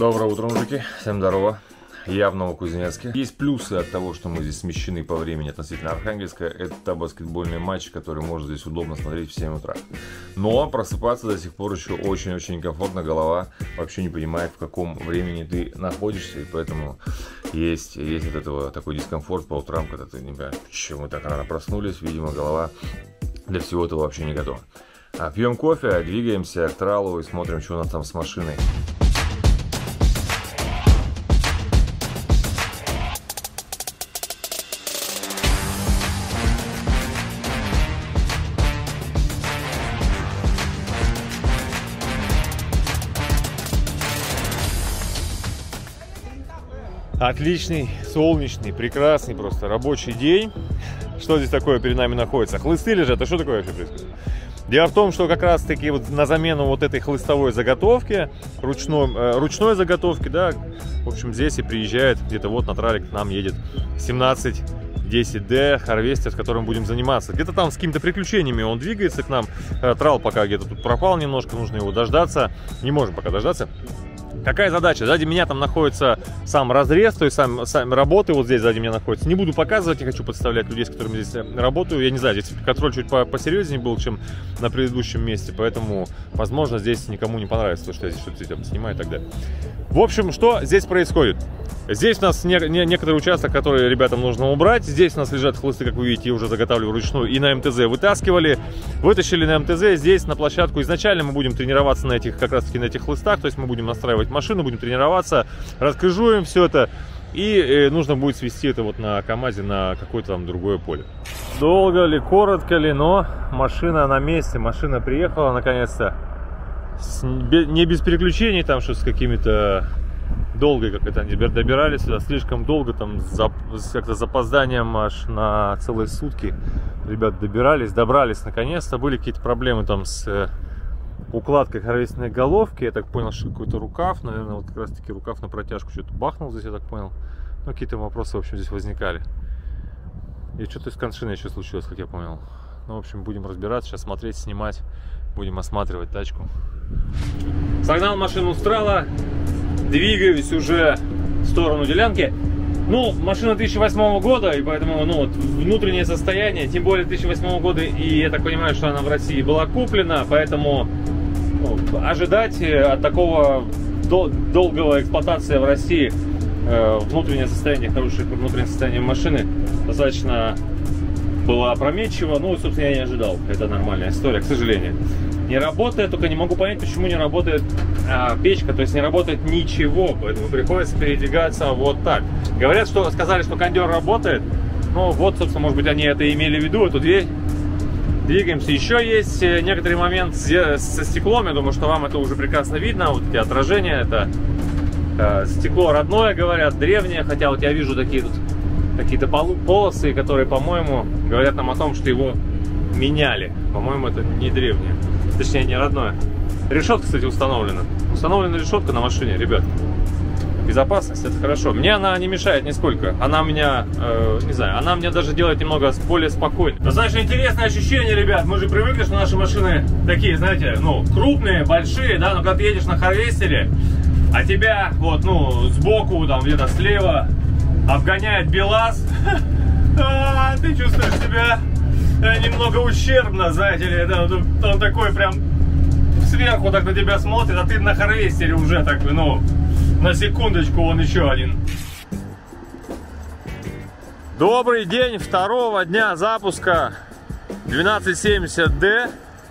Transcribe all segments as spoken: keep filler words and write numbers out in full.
Доброе утро, мужики. Всем здорово. Я в Новокузнецке. Есть плюсы от того, что мы здесь смещены по времени относительно Архангельска. Это баскетбольный матч, который можно здесь удобно смотреть в семь утра. Но просыпаться до сих пор еще очень-очень комфортно. Голова вообще не понимает, в каком времени ты находишься. И поэтому есть, есть от этого такой дискомфорт по утрам, когда ты не понимаешь, почему мы так рано проснулись. Видимо, голова для всего этого вообще не готова. А, пьем кофе, двигаемся к тралу и смотрим, что у нас там с машиной. Отличный, солнечный, прекрасный просто рабочий день. Что здесь такое перед нами находится? Хлысты лежат, а что такое вообще происходит? Дело в том, что как раз таки вот на замену вот этой хлыстовой заготовки, ручной, э, ручной заготовки, да, в общем, здесь и приезжает, где-то вот на тралик к нам едет семнадцать десять дэ Harvester, с которым будем заниматься. Где-то там с какими-то приключениями он двигается к нам. Э, трал пока где-то тут пропал немножко, нужно его дождаться. Не можем пока дождаться. Какая задача? Сзади меня там находится сам разрез, то есть сам, сам работы вот здесь сзади меня находится. Не буду показывать, не хочу подставлять людей, с которыми здесь работаю. Я не знаю, здесь контроль чуть посерьезнее был, чем на предыдущем месте, поэтому, возможно, здесь никому не понравится то, что я здесь что-то снимаю и так далее. В общем, что здесь происходит? Здесь у нас не, не, некоторый участок, который ребятам нужно убрать. Здесь у нас лежат хлысты, как вы видите, уже заготавливаю вручную и на эм тэ зэ вытаскивали. Вытащили на эм тэ зэ. Здесь на площадку изначально мы будем тренироваться на этих, как раз таки на этих хлыстах. То есть мы будем настраивать машину, будем тренироваться, раскрыжуем все это. И э, нужно будет свести это вот на КамАЗе на какое-то там другое поле. Долго ли, коротко ли, но машина на месте. Машина приехала наконец-то. Не без переключений, там что с какими-то... Долго как это они добирались сюда, слишком долго, там с как-то запозданием аж на целые сутки ребят добирались, добрались наконец-то. Были какие-то проблемы там с э, укладкой харвестной головки. Я так понял, что какой-то рукав, наверное, вот как раз таки рукав на протяжку что-то бахнул здесь, я так понял. Ну, какие-то вопросы, в общем, здесь возникали. И что-то с коншиной еще случилось, как я понял. Ну, в общем, будем разбираться, сейчас смотреть, снимать, будем осматривать тачку. Согнал машину с трала. Двигаюсь уже в сторону делянки. Ну, машина две тысячи восьмого года, и поэтому, ну, вот, внутреннее состояние, тем более две тысячи восьмого года, и я так понимаю, что она в России была куплена, поэтому ну, ожидать от такого дол долгого эксплуатации в России э, внутреннее состояние, хорошее внутреннее состояние машины достаточно было опрометчиво. Ну, собственно, я не ожидал. Это нормальная история, к сожалению. Не работает, только не могу понять, почему не работает а, печка, то есть не работает ничего, поэтому приходится передвигаться вот так. Говорят, что сказали, что кондер работает, ну вот, собственно, может быть, они это имели в виду, эту дверь. Двигаемся. Еще есть некоторый момент со стеклом, я думаю, что вам это уже прекрасно видно, вот эти отражения, это э, стекло родное, говорят, древнее, хотя вот я вижу такие тут какие-то полосы, которые, по-моему, говорят нам о том, что его меняли. По-моему, это не древнее. Точнее, не родное. Решетка, кстати, установлена. Установлена решетка на машине, ребят. Безопасность, это хорошо. Мне она не мешает нисколько. Она меня, э, не знаю, она меня даже делает немного более спокойно. Достаточно интересное ощущение, ребят. Мы же привыкли, что наши машины такие, знаете, ну, крупные, большие, да, но когда ты едешь на Harvester'е, а тебя вот, ну, сбоку, там, где-то слева обгоняет БелАЗ, ты чувствуешь себя немного ущербно, знаете ли, да, он такой прям сверху так на тебя смотрит, а ты на Harvester'е уже так, ну, на секундочку, он еще один. Добрый день второго дня запуска двенадцать семьдесят дэ.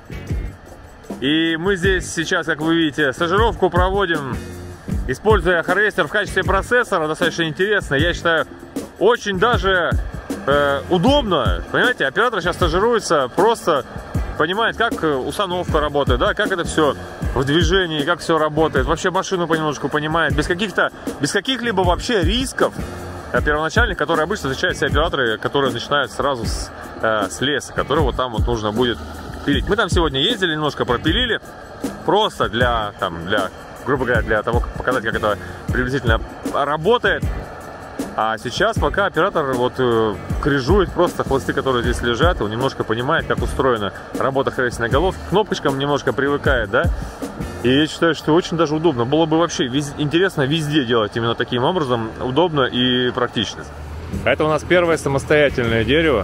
И мы здесь сейчас, как вы видите, стажировку проводим, используя Harvester в качестве процессора. Достаточно интересно, я считаю, очень даже э, удобно. Понимаете, оператор сейчас стажируется, просто понимает, как установка работает, да, как это все в движении, как все работает. Вообще машину понемножку понимает, без каких-то, без каких-либо вообще рисков первоначальных, которые обычно встречают все операторы, которые начинают сразу с, э, с леса, который вот там вот нужно будет пилить. Мы там сегодня ездили, немножко пропилили, просто для, там, для, грубо говоря, для того, как показать, как это приблизительно работает. А сейчас пока оператор вот э, крыжует просто хвосты, которые здесь лежат, он немножко понимает, как устроена работа харвестной головки, к кнопочкам немножко привыкает, да. И я считаю, что очень даже удобно. Было бы вообще вез... интересно везде делать именно таким образом. Удобно и практично. Это у нас первое самостоятельное дерево.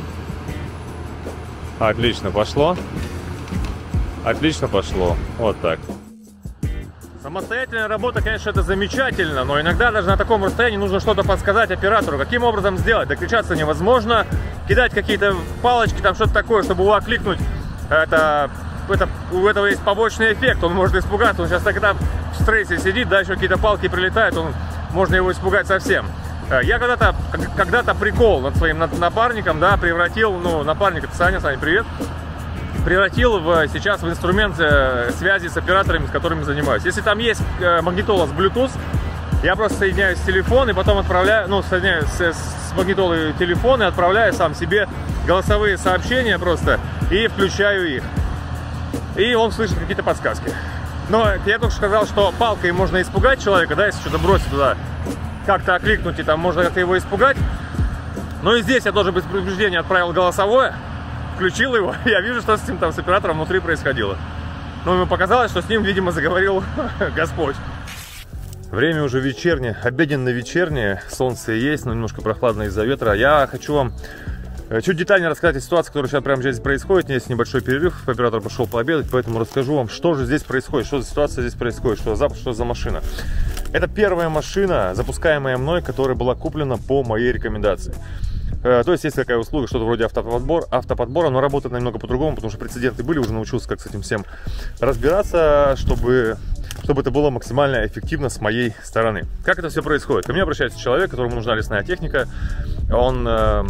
Отлично пошло. Отлично пошло. Вот так. Самостоятельная работа, конечно, это замечательно, но иногда даже на таком расстоянии нужно что-то подсказать оператору. Каким образом сделать? Докричаться невозможно. Кидать какие-то палочки, там что-то такое, чтобы его окликнуть. Это, это, у этого есть побочный эффект. Он может испугаться. Он сейчас тогда в стрессе сидит, дальше какие-то палки прилетают, он, можно его испугать совсем. Я когда-то когда-то прикол над своим напарником, да, превратил, ну, напарник, это Саня, Саня, привет. Превратил в, сейчас в инструмент связи с операторами, с которыми занимаюсь. Если там есть магнитола с Bluetooth, я просто соединяю с телефон и потом отправляю, ну, соединяю с, с магнитолой телефон и отправляю сам себе голосовые сообщения просто и включаю их. И он слышит какие-то подсказки. Но я только что сказал, что палкой можно испугать человека, да, если что-то бросить туда, как-то окликнуть, и там можно как-то его испугать. Но и здесь я тоже без предупреждения отправил голосовое. Включил его, я вижу, что с ним там, с оператором внутри происходило. Но ему показалось, что с ним, видимо, заговорил Господь. Время уже вечернее, обеденно-вечернее. Солнце есть, но немножко прохладно из-за ветра. Я хочу вам чуть детальнее рассказать о ситуации, которая сейчас прямо здесь происходит. Есть небольшой перерыв, оператор пошел пообедать, поэтому расскажу вам, что же здесь происходит, что за ситуация здесь происходит, что за, что за машина. Это первая машина, запускаемая мной, которая была куплена по моей рекомендации. То есть есть такая услуга, что-то вроде автоподбор, автоподбора, но работает немного по-другому, потому что прецеденты были, уже научился как с этим всем разбираться, чтобы, чтобы это было максимально эффективно с моей стороны. Как это все происходит? Ко мне обращается человек, которому нужна лесная техника. Он э,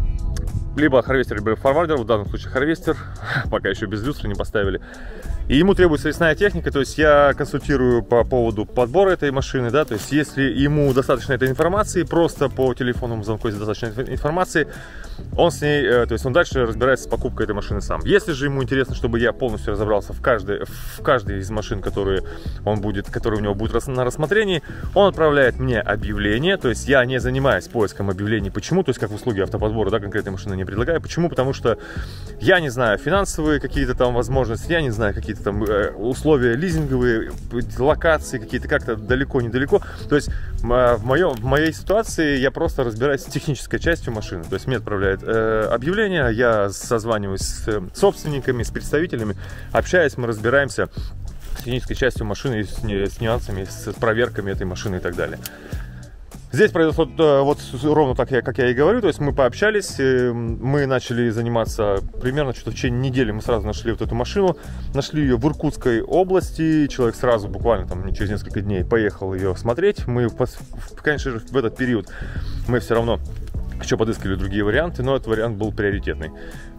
либо харвестер, либо форвардер, в данном случае харвестер, пока еще без люстры не поставили. И ему требуется лесная техника, то есть я консультирую по поводу подбора этой машины, да, то есть если ему достаточно этой информации, просто по телефонному звонку, если достаточно информации, он с ней, то есть он дальше разбирается с покупкой этой машины сам. Если же ему интересно, чтобы я полностью разобрался в каждой, в каждой из машин, которые он будет, которые у него будут на рассмотрении, он отправляет мне объявление, то есть я не занимаюсь поиском объявлений. Почему? То есть как в услуге автоподбора, да, конкретной машины не предлагаю. Почему? Потому что я не знаю финансовые какие-то там возможности, я не знаю какие-то там условия лизинговые, локации какие-то как-то далеко-недалеко. То есть в, моем, в моей ситуации я просто разбираюсь с технической частью машины. То есть мне отправляют э, объявление, я созваниваюсь с собственниками, с представителями, общаюсь, мы разбираемся с технической частью машины, с, с нюансами, с проверками этой машины и так далее. Здесь произошло вот ровно так, как я и говорю, то есть мы пообщались, мы начали заниматься примерно что-то в течение недели, мы сразу нашли вот эту машину, нашли ее в Иркутской области, человек сразу, буквально там через несколько дней поехал ее смотреть, мы, конечно же, в этот период мы все равно еще подыскали другие варианты, но этот вариант был приоритетный.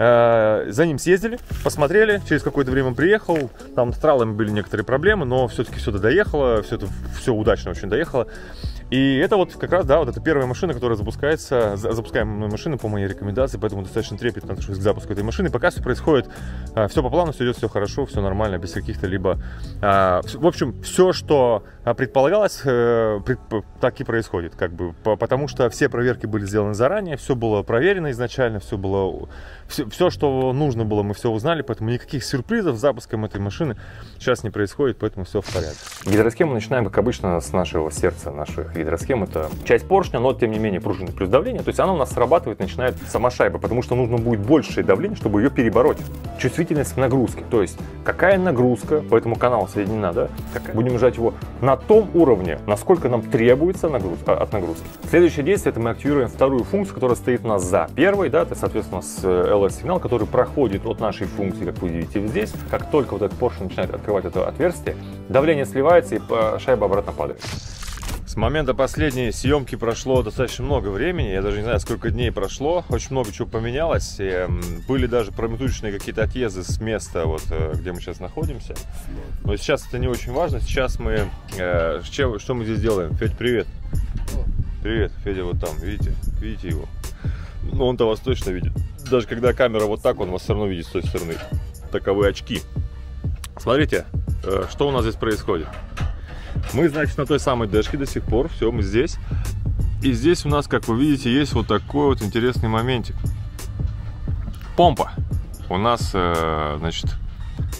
За ним съездили, посмотрели, через какое-то время приехал, там с тралами были некоторые проблемы, но все-таки сюда доехало, все это все удачно очень доехало. И это вот как раз, да, вот это первая машина, которая запускается, запускаемая машина по моей рекомендации, поэтому достаточно трепетно отношусь к запуску этой машины. Пока все происходит, все по плану, все идет, все хорошо, все нормально, без каких-то либо... В общем, все, что предполагалось, так и происходит, как бы, потому что все проверки были сделаны заранее, все было проверено изначально, все было... Все, все, что нужно было, мы все узнали, поэтому никаких сюрпризов с запуском этой машины сейчас не происходит, поэтому все в порядке. Гидросхему начинаем, как обычно, с нашего сердца. Наша гидросхема — это часть поршня, но тем не менее пружина плюс давление. То есть она у нас срабатывает, начинает сама шайба, потому что нужно будет большее давление, чтобы ее перебороть. Чувствительность к нагрузке, то есть какая нагрузка по этому каналу соединена, да? Какая? Будем жать его на том уровне, насколько нам требуется нагрузка, от нагрузки. Следующее действие — это мы активируем вторую функцию, которая стоит у нас за первой, да, это, соответственно, с эл эс-сигнал, который проходит от нашей функции, как вы видите здесь. Как только вот этот поршень начинает открывать это отверстие, давление сливается и шайба обратно падает. С момента последней съемки прошло достаточно много времени, я даже не знаю, сколько дней прошло, очень много чего поменялось, и были даже промежуточные какие-то отъезды с места, вот, где мы сейчас находимся. Но сейчас это не очень важно, сейчас мы, э, что, что мы здесь делаем? Федь, привет. Привет, Федя вот там, видите, видите его? Ну, он-то вас точно видит. Даже когда камера вот так, он вас все равно видит с той стороны. Таковы очки. Смотрите, что у нас здесь происходит. Мы, значит, на той самой дэшке до сих пор. Все, мы здесь. И здесь у нас, как вы видите, есть вот такой вот интересный моментик. Помпа. У нас, значит,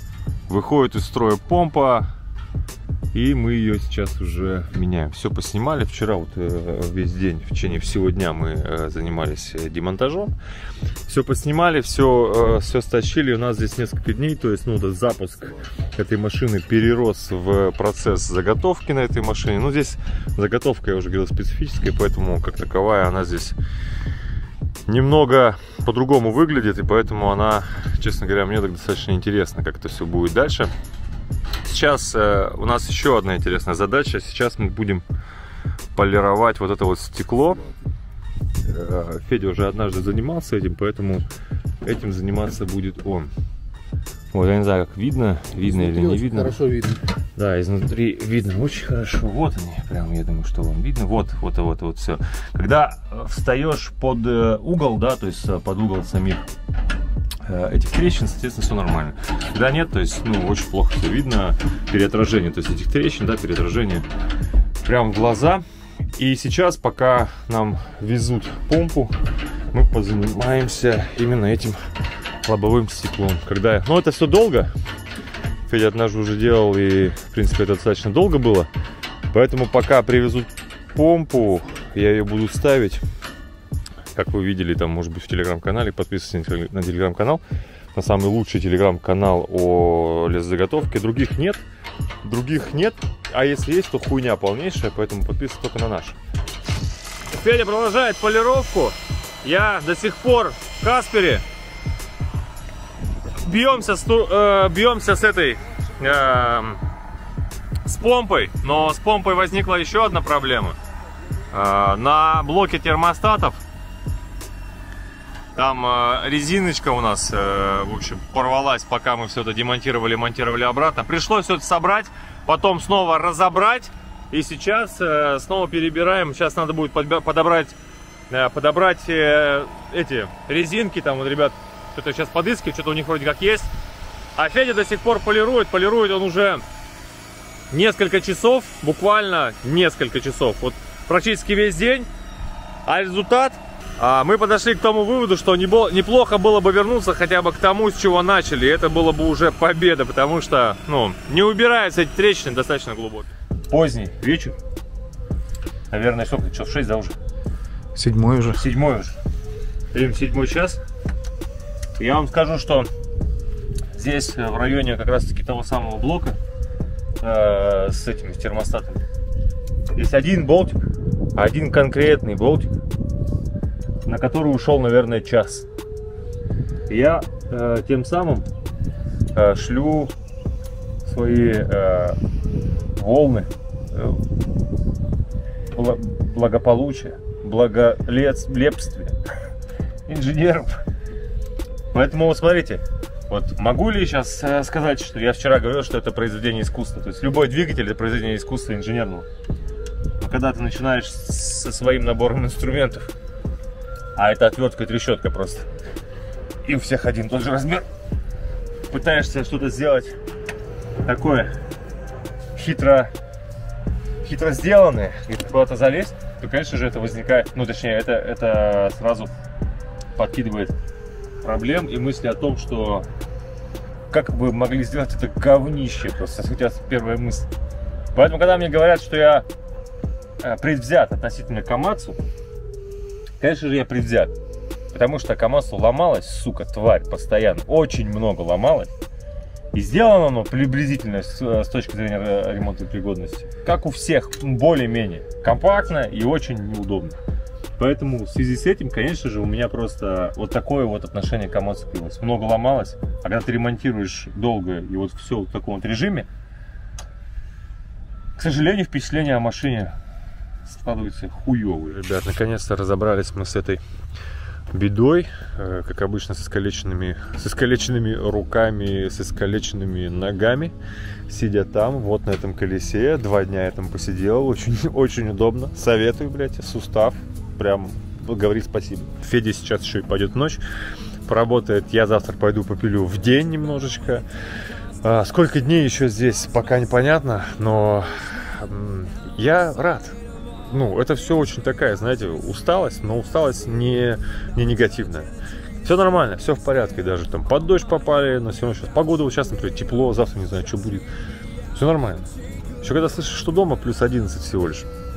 выходит из строя помпа, и мы ее сейчас уже меняем. Все поснимали. Вчера вот э, весь день, в течение всего дня мы э, занимались демонтажом. Все поснимали, все, э, все стащили. У нас здесь несколько дней, то есть, ну, этот запуск этой машины перерос в процесс заготовки на этой машине. Ну, здесь заготовка, я уже говорил, специфическая, поэтому как таковая она здесь немного по-другому выглядит, и поэтому она, честно говоря, мне так достаточно интересно, как это все будет дальше. Сейчас э, у нас еще одна интересная задача. Сейчас мы будем полировать вот это вот стекло. Э, Федя уже однажды занимался этим, поэтому этим заниматься будет он. Вот, я не знаю, как видно, видно изнутри или не видно. Хорошо видно. Да, изнутри видно очень хорошо. Вот они, прям, я думаю, что вам видно. Вот, вот, вот, вот все. Когда встаешь под угол, да, то есть под угол самих этих трещин, соответственно, все нормально. Когда нет, то есть, ну, очень плохо все видно, переотражение, то есть этих трещин, да, переотражение прям в глаза. И сейчас, пока нам везут помпу, мы позанимаемся именно этим лобовым стеклом. Когда, ну, это все долго. Федя однажды уже делал, и, в принципе, это достаточно долго было. Поэтому пока привезут помпу, я ее буду ставить. Как вы видели, там, может быть, в телеграм-канале, подписывайтесь на телеграм-канал, на самый лучший телеграм-канал о лесозаготовке. Других нет, других нет, а если есть, то хуйня полнейшая, поэтому подписывайтесь только на наш. Федя продолжает полировку. Я до сих пор в Каспере. Бьемся с, э, бьемся с этой, э, с помпой, но с помпой возникла еще одна проблема. Э, на блоке термостатов там э, резиночка у нас, э, в общем, порвалась, пока мы все это демонтировали, монтировали обратно. Пришлось все это собрать, потом снова разобрать, и сейчас э, снова перебираем. Сейчас надо будет подобрать, э, подобрать э, эти резинки, там вот, ребят, что-то сейчас подыскивают, что-то у них вроде как есть. А Федя до сих пор полирует, полирует он уже несколько часов, буквально несколько часов, вот практически весь день. А результат? А мы подошли к тому выводу, что неплохо было бы вернуться хотя бы к тому, с чего начали. Это было бы уже победа, потому что, ну, не убираются эти трещины достаточно глубокие. Поздний вечер. Наверное, сколько? Часов шесть, да, уже? Седьмой уже. Седьмой уже. Время седьмой час. Я вам скажу, что здесь, в районе как раз-таки того самого блока э, с этими термостатами, есть один болтик, один конкретный болтик, на который ушел, наверное, час. Я э, тем самым э, шлю свои э, волны э, благополучия, благолепствия инженерам. Поэтому вот смотрите, вот могу ли сейчас э, сказать, что я вчера говорил, что это произведение искусства. То есть любой двигатель — это произведение искусства инженерного. Но когда ты начинаешь со своим набором инструментов, а это отвертка и трещотка просто, и у всех один тот же размер, пытаешься что-то сделать такое хитро, хитро сделанное, и куда-то залезть, то, конечно же, это возникает, ну, точнее, это, это сразу подкидывает проблем и мысли о том, что как вы могли сделать это говнище, просто хотя первая мысль. Поэтому, когда мне говорят, что я предвзят относительно Камацу, конечно же, я предвзят, потому что Камацу ломалась, сука, тварь, постоянно, очень много ломалась, и сделано оно приблизительно с, с точки зрения ремонтной пригодности, как у всех, более-менее компактно и очень неудобно. Поэтому в связи с этим, конечно же, у меня просто вот такое вот отношение к Камацу появилось. Много ломалось, а когда ты ремонтируешь долго и вот все в таком вот режиме, к сожалению, впечатление о машине складывается хуёвые. Ребят, наконец-то разобрались мы с этой бедой, как обычно, с искалеченными, с искалеченными руками, с искалеченными ногами, сидя там, вот на этом колесе. Два дня я там посидел, очень, очень удобно. Советую, блядь, сустав. Прям говорит спасибо. Федя сейчас еще и пойдет в ночь, поработает. Я завтра пойду попилю в день немножечко. А, сколько дней еще здесь, пока непонятно, но я рад. Ну, это все очень такая, знаете, усталость, но усталость не, не негативная. Все нормально, все в порядке, даже там под дождь попали, но все равно сейчас погода, вот сейчас, например, тепло, завтра не знаю, что будет. Все нормально. Еще когда слышишь, что дома плюс одиннадцать всего лишь.